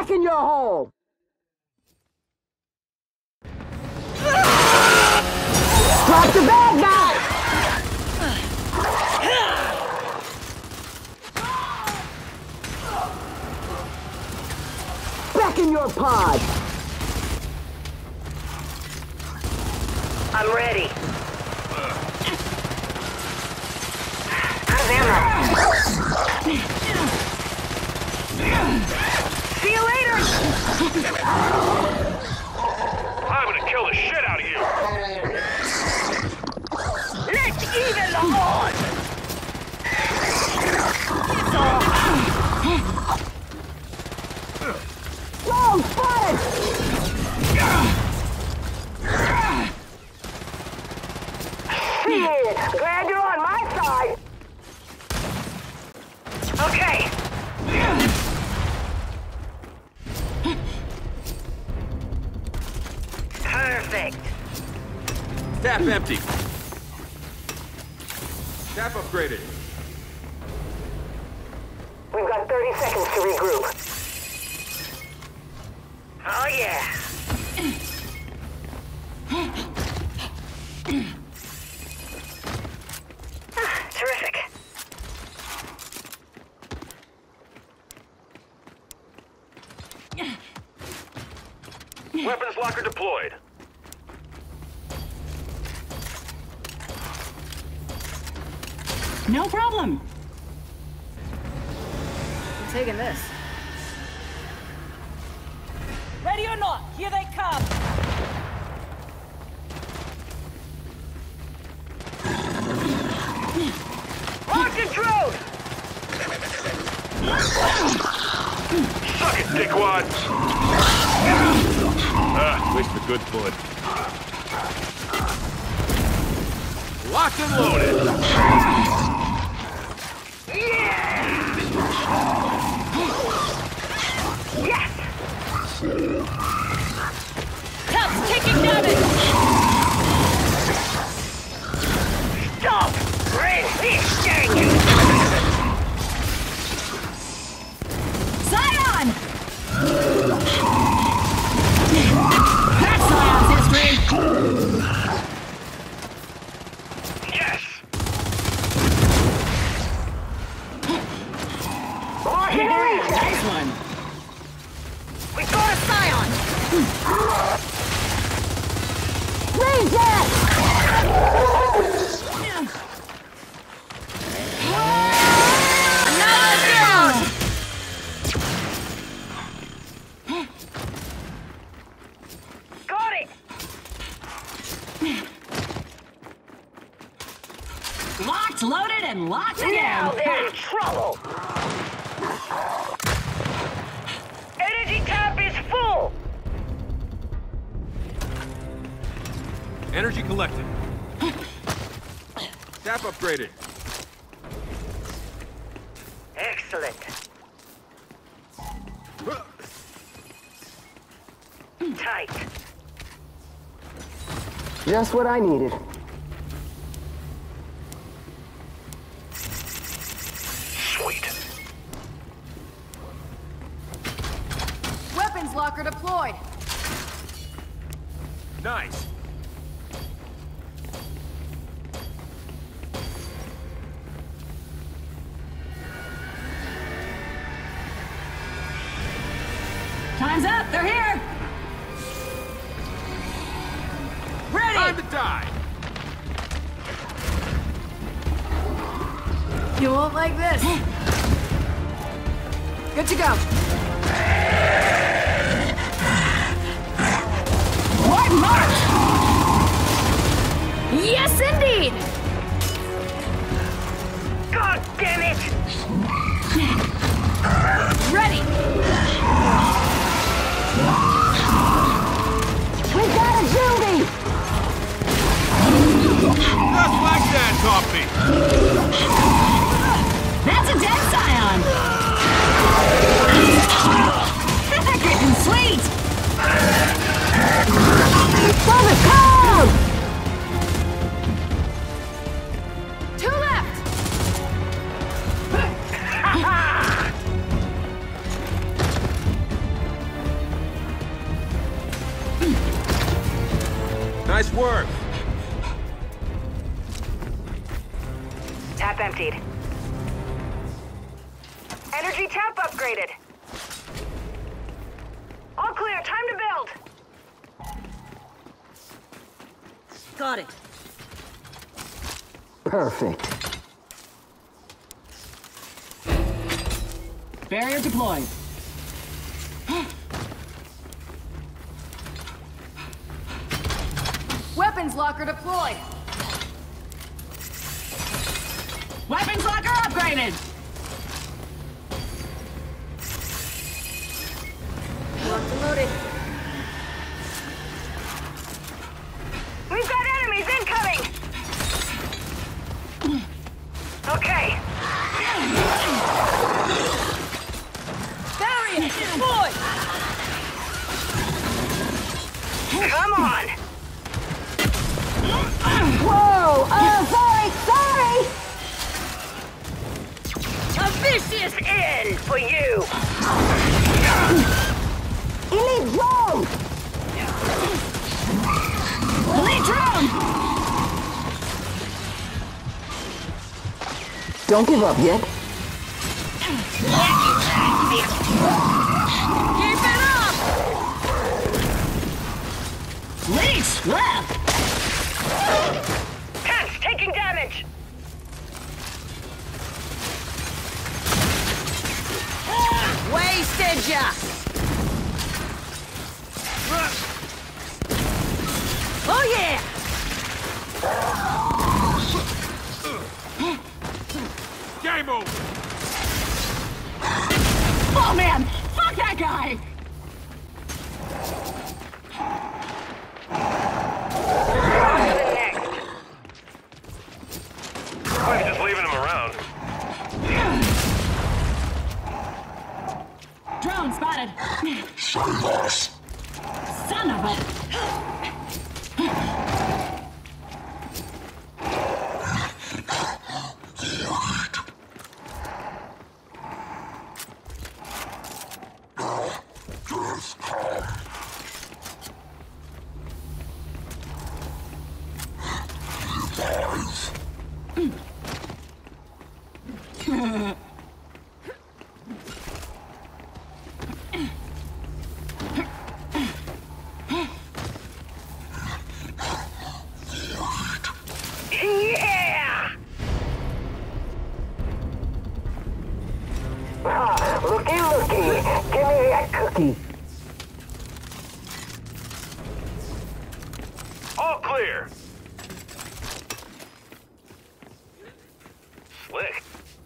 Back in your hole! Drop the bag now! Back in your pod! I'm ready. Out of ammo. See you later! I'm gonna kill the shit out of you! Let's even the odds! Whoa, spotted! Shit! Glad you're on my side! Okay. Perfect. Tap empty. Tap upgraded. We've got 30 seconds to regroup. Oh yeah. Terrific. Weapons locker deployed. No problem. I'm taking this. Ready or not, here they come. Lock and drone! Suck it, dickwad! Waste a good bullet. Locked and loaded! Yes! Cubs taking damage. Stop! Bring this thing! Zion! That's Zion's history. Yes! Nice one. We got a Scion! Reject! Another down. Got it! Locked, loaded, and locked Now again. they're in trouble! Energy tap is full! Energy collected. Tap upgraded. Excellent. Tight. Just what I needed. Sweet. Weapons locker deployed. Nice. Time's up. They're here. Ready. Time to die. You won't like this. Good to go. What march? Yes, indeed. God damn it! Ready. We got a Judy! Just like that, Coffee. That's a dead Scion. Getting sweet. For the cause! Two left. work. Tap emptied. Energy tap upgraded. All clear, time to build. Got it. Perfect. Barrier deployed. Weapons locker deployed. Weapons locker upgraded. Locked and loaded. We've got enemies incoming! Okay. Barrier deployed. Come on! Whoa! Sorry! A vicious end for you! Elite drone! Elite drone! Don't give up yet. Keep it up. Leech left! Tanks taking damage! Wasted ya. Oh yeah. Game over. Oh man! Fuck that guy! Next. Probably just leaving him around. Drone spotted! Son of a... Yeah! Looky. Give me that cookie. All clear. Slick.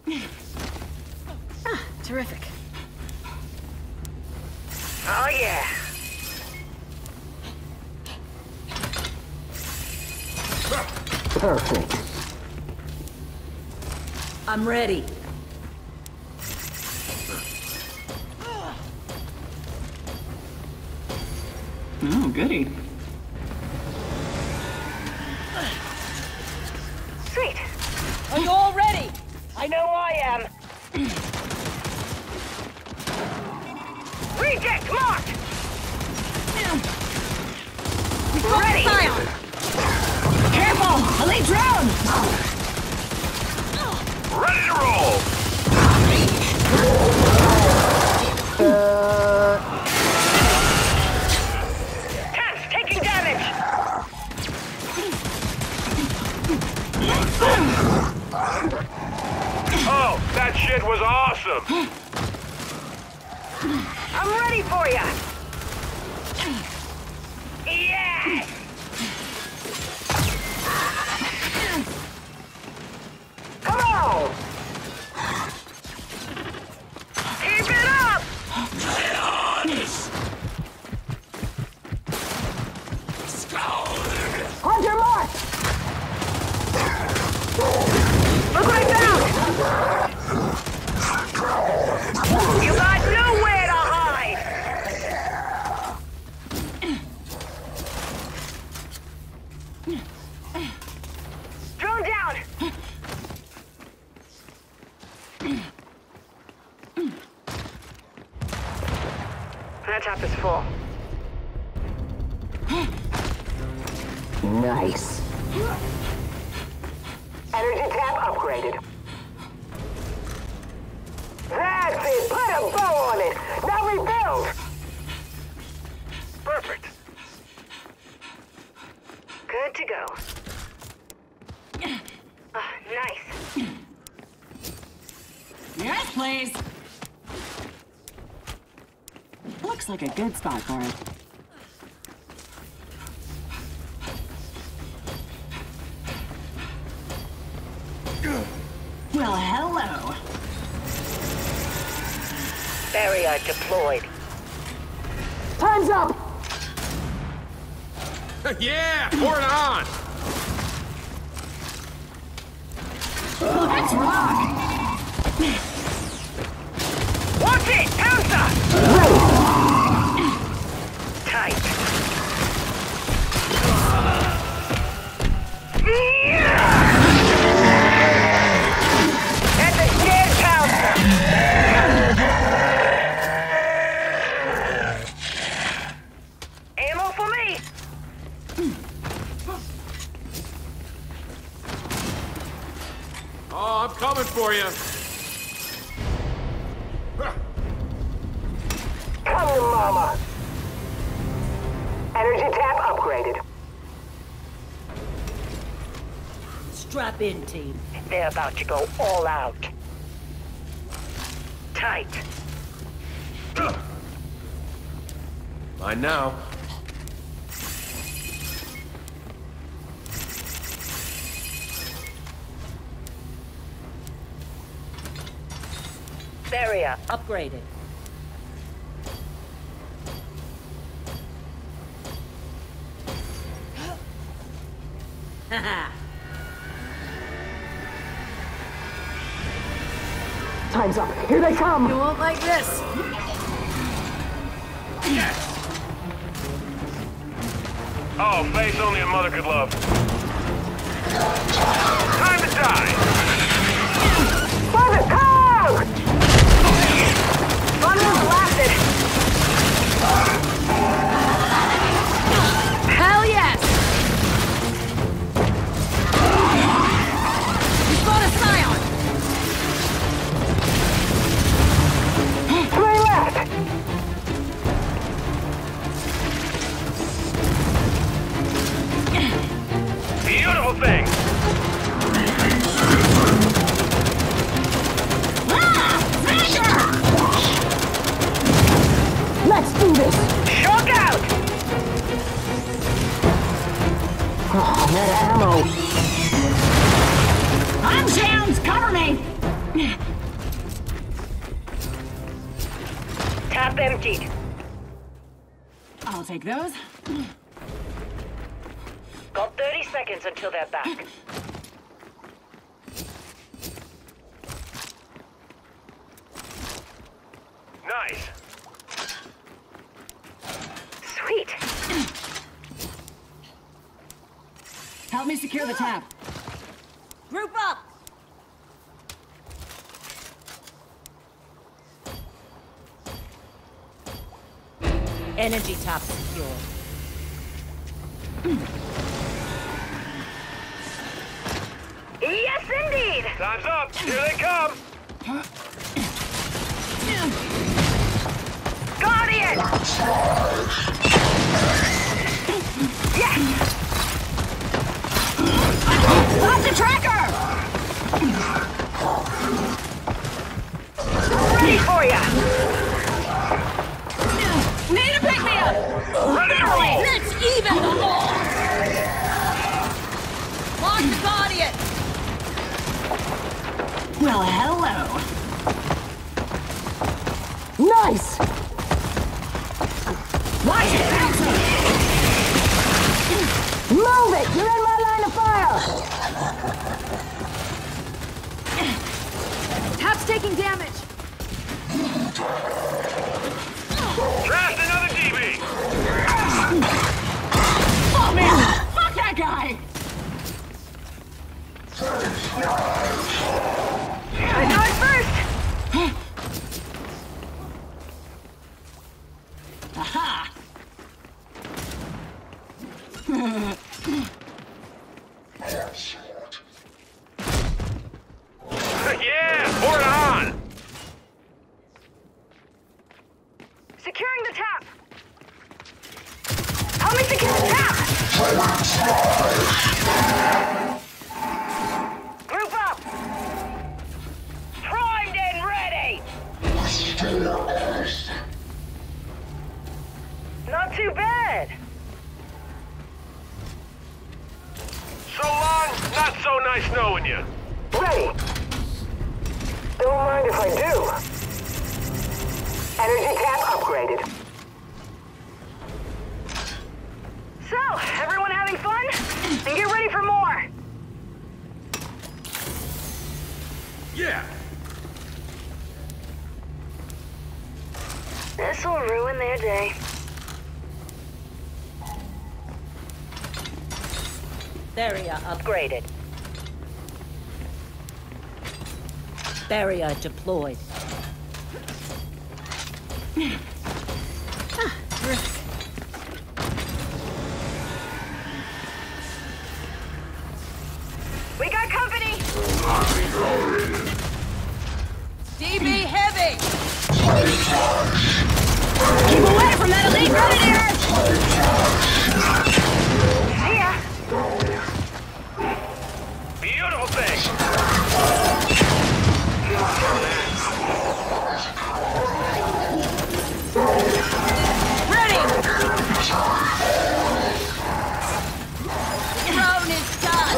Terrific. Oh yeah! Perfect. I'm ready. Oh, goody. Sweet! Are you all ready? I know I am! Reject marked! Ready! Scion. Careful! Elite drone! Ready to roll. Tanks taking damage! Oh, that shit was awesome. I'm ready for ya! Yes! Come on! Keep it up! Hunter mark! Look right down! You got nowhere to hide! Drone down! That tap is full. Nice. Energy tap upgraded. That's it! Put a bow on it! Now rebuild! Perfect. Good to go. Nice. Yes, please. Looks like a good spot for it. Well, hello. Barrier deployed. Time's up! Yeah, pour it on. Let's rock. Watch it! Pouncer! Tight. That's a dead pouncer! Ammo for me! Oh, I'm coming for you. Come to mama! Energy tap upgraded. Strap in, team. They're about to go all out. Tight. Mine now. Barrier upgraded. Haha. Time's up. Here they come! You won't like this. Oh, face only a mother could love. Time to die. For the cog! Fun one lasted. Hell yes! You spot a Scion! Three left! Beautiful thing. Let's do this! Shock out! Oh, that ammo! I'm Shams, cover me. Tap emptied. I'll take those. Got 30 seconds until they're back. Nice. Sweet. Help me secure the tap. Group up! Energy tap secure. Yes, indeed! Time's up. Here they come. Guardian! Yes! Stop the tracker! Ready for ya! Need to pick me up! Ready to roll. Let's even the ball! Lock the Guardian! Well, hello. Nice! Watch it, Bouncer! Move it! You're in my line of fire! Tap's taking damage! Draft another DB. Oh, man! Fuck that guy! I know it first! Aha! Not too bad. So long, not so nice knowing you. Ready. Don't mind if I do. Energy tap upgraded. So, everyone having fun? Then get ready for more. Yeah. This will ruin their day. Barrier upgraded. Barrier deployed. Terrific. We got company! DB heavy! Keep away from that elite predator! See ya! Beautiful thing. Ready! Drone is done!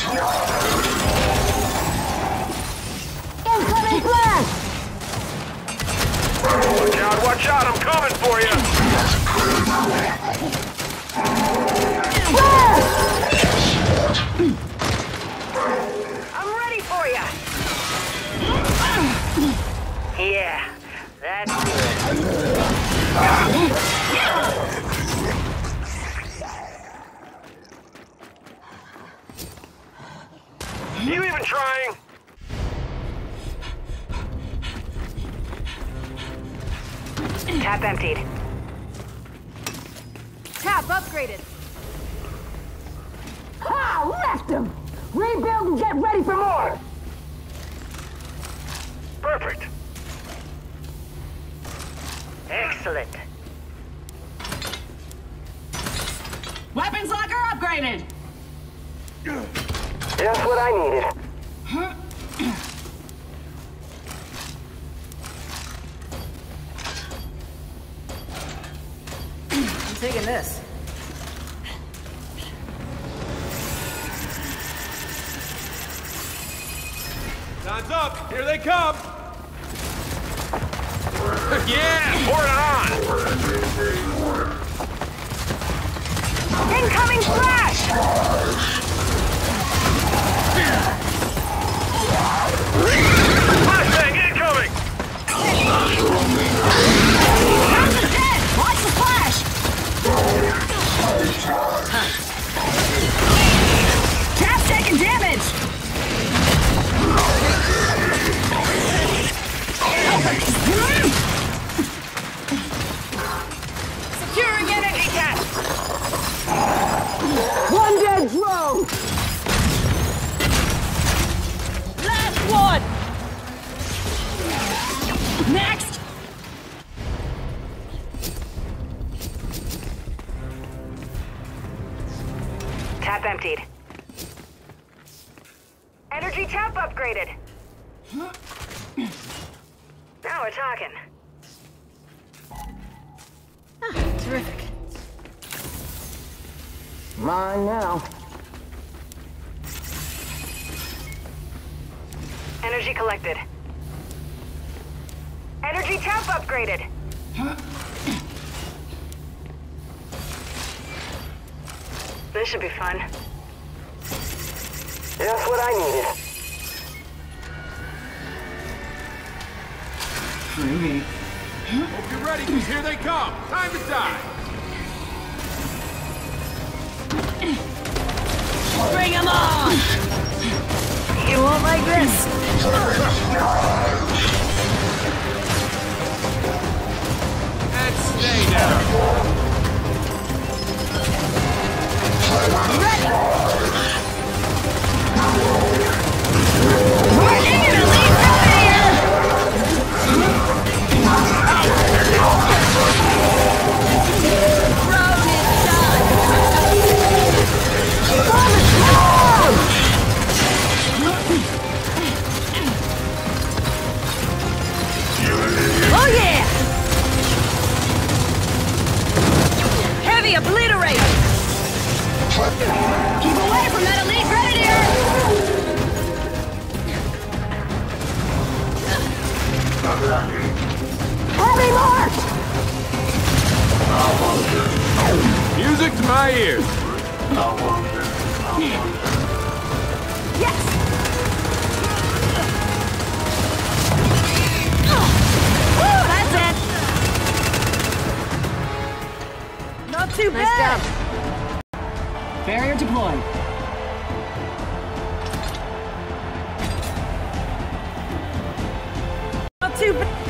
Incoming flash! Watch out, I'm coming for you. I'm ready for ya! Yeah, that's good. You even trying? Tap emptied. Tap upgraded. Ah, left him! Rebuild and get ready for more! Perfect. Excellent. Weapons locker upgraded! Just what I needed. I'm taking this. Time's up. Here they come. Yeah, pour it on. Incoming flash! Flashbang incoming. Thompson's dead! Watch the flash! Tap's taking damage! Securing energy tap! One dead drone! Last one! Next! Tap emptied. Energy tap upgraded. Now we're talking. Terrific. Mine now. Energy collected. Energy tap upgraded. This should be fun. Just what I needed. Hope you're ready, because here they come. Time to die. Bring 'em on! You won't like this. And stay down. We're in an elite predator! Drone is done. Heavy mark! Music to my ears. Yes! That's it! Not too Nice bad. job. Barrier deployed. Not too bad.